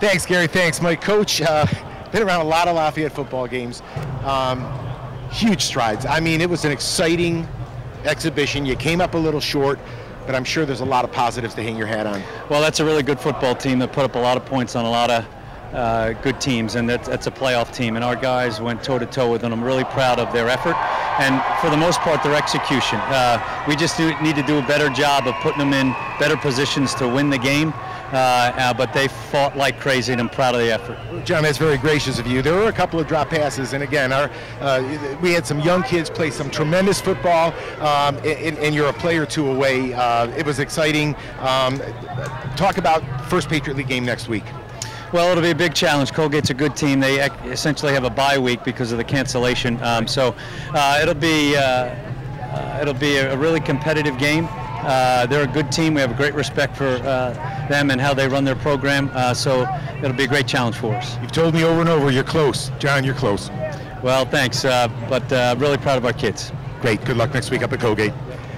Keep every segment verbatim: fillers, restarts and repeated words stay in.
Thanks, Gary. Thanks, Mike. Coach, uh, been around a lot of Lafayette football games. Um, huge strides. I mean, it was an exciting exhibition. You came up a little short, but I'm sure there's a lot of positives to hang your hat on. Well, that's a really good football team that put up a lot of points on a lot of uh, good teams, and that's, that's a playoff team, and our guys went toe-to-toe with them. I'm really proud of their effort, and for the most part, their execution. Uh, we just do, need to do a better job of putting them in better positions to win the game. Uh, uh, but they fought like crazy, and I'm proud of the effort. John, that's very gracious of you. There were a couple of drop passes, and again, our, uh, we had some young kids play some tremendous football, um, and, and you're a play or two away. Uh, it was exciting. Um, talk about first Patriot League game next week. Well, it'll be a big challenge. Colgate's a good team. They essentially have a bye week because of the cancellation. Um, so uh, it'll be uh, uh, it'll be a really competitive game. Uh, they're a good team. We have a great respect for uh, them and how they run their program. Uh, so it'll be a great challenge for us. You've told me over and over you're close. John, you're close. Well, thanks. Uh, but uh, really proud of our kids. Great. Good luck next week up at Colgate.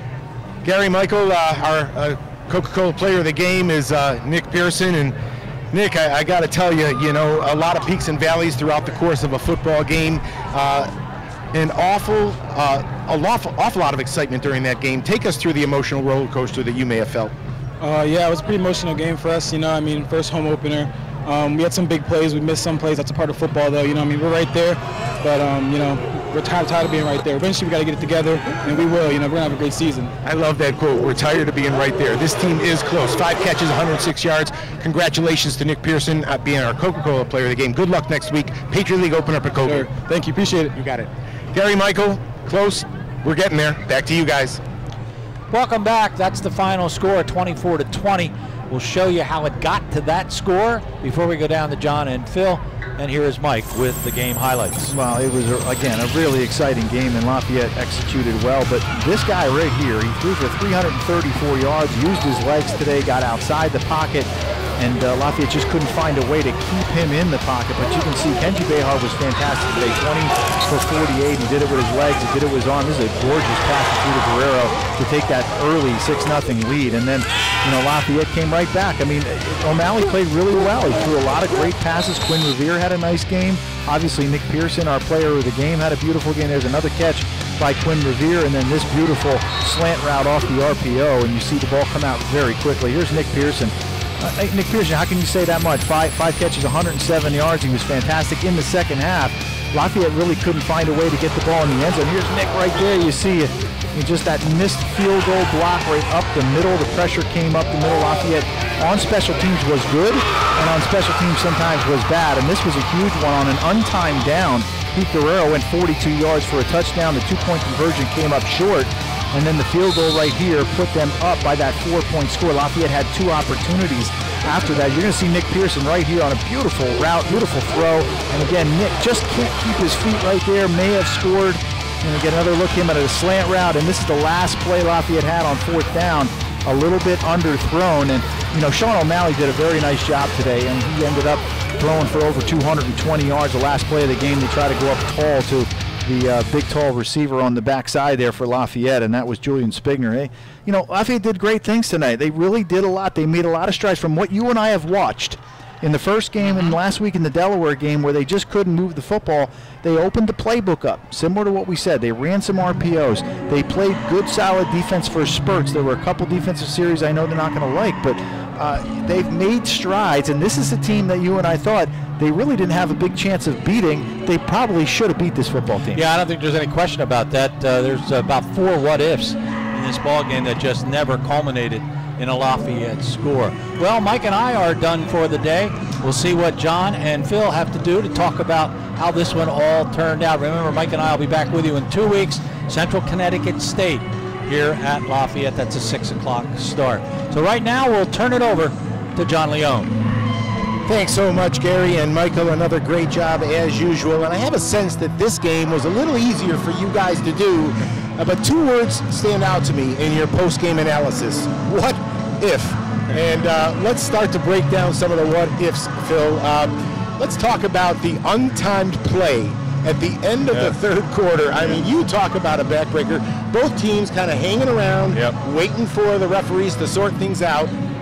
Gary, Michael, uh, our uh, Coca-Cola player of the game is uh, Nick Pearson. And Nick, I, I got to tell you, you know, a lot of peaks and valleys throughout the course of a football game. Uh, An awful, uh, a awful, awful lot of excitement during that game. Take us through the emotional roller coaster that you may have felt. Uh, yeah, it was a pretty emotional game for us. You know, I mean, first home opener. Um, we had some big plays. We missed some plays. That's a part of football, though. You know, I mean, we're right there, but um, you know, we're tired, tired of being right there. Eventually, we got to get it together, and we will. You know, we're gonna have a great season. I love that quote. We're tired of being right there. This team is close. Five catches, one hundred six yards. Congratulations to Nick Pearson uh, being our Coca-Cola player of the game. Good luck next week. Patriot League open up at Colgate. Sure. Thank you. Appreciate it. You got it. Gary, Michael, close. We're getting there. Back to you guys. Welcome back. That's the final score, twenty-four to twenty. We'll show you how it got to that score before we go down to John and Phil. And here is Mike with the game highlights. Well, it was, again, a really exciting game, and Lafayette executed well. But this guy right here, he threw for three hundred thirty-four yards, used his legs today, got outside the pocket, and uh, Lafayette just couldn't find a way to keep him in the pocket. But you can see Kenji Behar was fantastic today, twenty for forty-eight. He did it with his legs, he did it with his arm. This is a gorgeous pass through to Guerrero to take that early six nothing lead. And then, you know, Lafayette came right back. I mean, O'Malley played really well. He threw a lot of great passes. Quinn Revere had a nice game. Obviously, Nick Pearson, our player of the game, had a beautiful game. There's another catch by Quinn Revere, and then this beautiful slant route off the R P O, and you see the ball come out very quickly. Here's Nick Pearson. Uh, Nick Pearson, how can you say that much? Five, five catches, one hundred seven yards. He was fantastic in the second half. Lafayette really couldn't find a way to get the ball in the end zone. Here's Nick right there. You see it. Just that missed field goal block right up the middle. The pressure came up the middle. Lafayette on special teams was good, and on special teams sometimes was bad. And this was a huge one on an untimed down. Pete Guerrero went forty-two yards for a touchdown. The two-point conversion came up short. And then the field goal right here put them up by that four-point score. Lafayette had two opportunities after that. You're going to see Nick Pearson right here on a beautiful route, beautiful throw. And again, Nick just can't keep his feet right there. May have scored. And get another look at him at a slant route, and this is the last play Lafayette had on fourth down, a little bit underthrown. And, you know, Sean O'Malley did a very nice job today, and he ended up throwing for over two hundred twenty yards. The last play of the game, they tried to go up tall to the uh, big, tall receiver on the backside there for Lafayette, and that was Julian Spigner. Eh? You know, Lafayette did great things tonight. They really did a lot. They made a lot of strides from what you and I have watched. In the first game and last week in the Delaware game where they just couldn't move the football, they opened the playbook up, similar to what we said. They ran some R P Os. They played good, solid defense for spurts. There were a couple defensive series I know they're not going to like, but uh, they've made strides, and this is a team that you and I thought they really didn't have a big chance of beating. They probably should have beat this football team. Yeah, I don't think there's any question about that. Uh, there's about four what-ifs in this ball game that just never culminated in a Lafayette score. Well, Mike and I are done for the day. We'll see what John and Phil have to do to talk about how this one all turned out. Remember, Mike and I will be back with you in two weeks. Central Connecticut State here at Lafayette. That's a six o'clock start. So right now, we'll turn it over to John Leone. Thanks so much, Gary and Michael. Another great job as usual. And I have a sense that this game was a little easier for you guys to do. Uh, but two words stand out to me in your post-game analysis. What if? And uh, let's start to break down some of the what ifs, Phil. Uh, let's talk about the untimed play at the end of yeah. the third quarter. I mean, you talk about a backbreaker. Both teams kind of hanging around, yep. waiting for the referees to sort things out.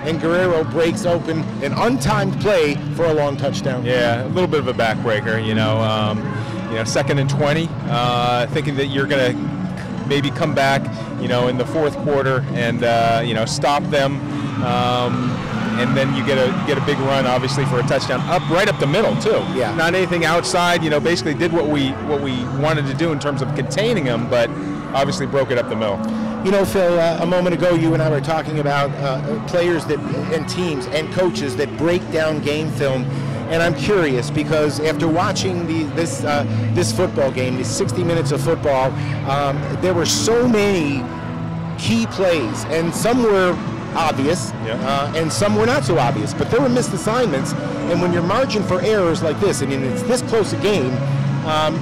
and Guerrero breaks open an untimed play for a long touchdown. Yeah, a little bit of a backbreaker, you know. Um, you know, second and twenty, uh, thinking that you're going to maybe come back, you know, in the fourth quarter and, uh, you know, stop them. Um, and then you get a you get a big run, obviously, for a touchdown up right up the middle too. Yeah. Not anything outside. You know, basically did what we what we wanted to do in terms of containing them, but obviously broke it up the middle. You know, Phil, uh, a moment ago you and I were talking about uh, players that and teams and coaches that break down game film, and I'm curious because after watching the this uh, this football game, these sixty minutes of football, um, there were so many key plays, and some were obvious, yeah. uh, and some were not so obvious, but there were missed assignments, and when your margin for errors like this, and it's this close a game, um,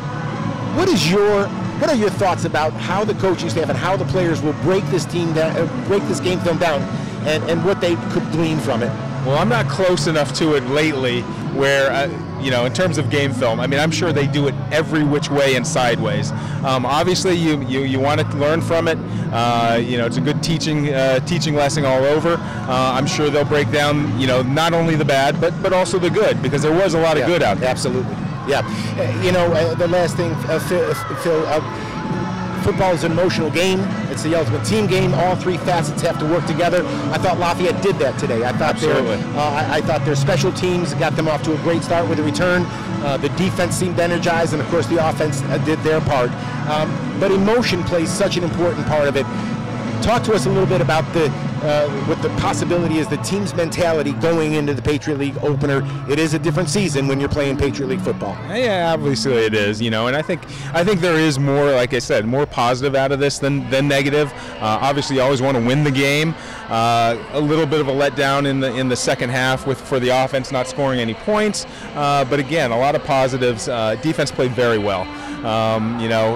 what is your what are your thoughts about how the coaching staff and how the players will break this team down, uh, break this game film down, and, and what they could glean from it? Well, I'm not close enough to it lately where, uh, you know, in terms of game film, I mean, I'm sure they do it every which way and sideways. Um, obviously, you, you, you want to learn from it. Uh, you know, it's a good teaching uh, teaching lesson all over. Uh, I'm sure they'll break down, you know, not only the bad, but, but also the good, because there was a lot of yeah, good out there. Absolutely. Yeah. Uh, you know, uh, the last thing, uh, Phil, Phil uh, football is an emotional game. It's the ultimate team game. All three facets have to work together. I thought Lafayette did that today. I thought their, uh, I, I thought their special teams got them off to a great start with a return. Uh, the defense seemed energized, and of course the offense uh, did their part. Um, but emotion plays such an important part of it. Talk to us a little bit about the uh, what the possibility is, the team's mentality going into the Patriot League opener. It is a different season when you're playing Patriot League football. Yeah, obviously it is, you know, and I think I think there is more, like I said, more positive out of this than, than negative. Uh, obviously, you always want to win the game. Uh, a little bit of a letdown in the in the second half with for the offense not scoring any points, uh, but again, a lot of positives. Uh, defense played very well. Um, you know.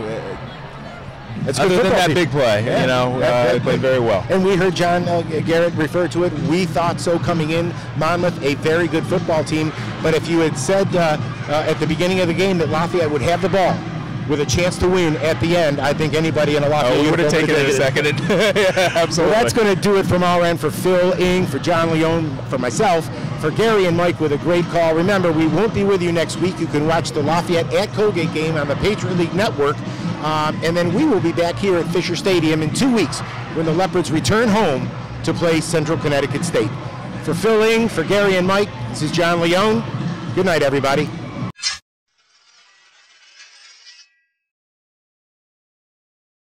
It's Other good than that team. big play, yeah. you know, uh, they played very well. And we heard John uh, Garrett refer to it. We thought so coming in. Monmouth, a very good football team. But if you had said uh, uh, at the beginning of the game that Lafayette would have the ball with a chance to win at the end, I think anybody in a Lafayette oh, we would have taken it in a second. Yeah, absolutely. Well, that's going to do it from our end for Phil Ing, for John Leone, for myself, for Gary and Mike with a great call. Remember, we won't be with you next week. You can watch the Lafayette at Colgate game on the Patriot League Network. Um, and then we will be back here at Fisher Stadium in two weeks when the Leopards return home to play Central Connecticut State. For Phil Ing, for Gary and Mike, this is John Leone. Good night, everybody.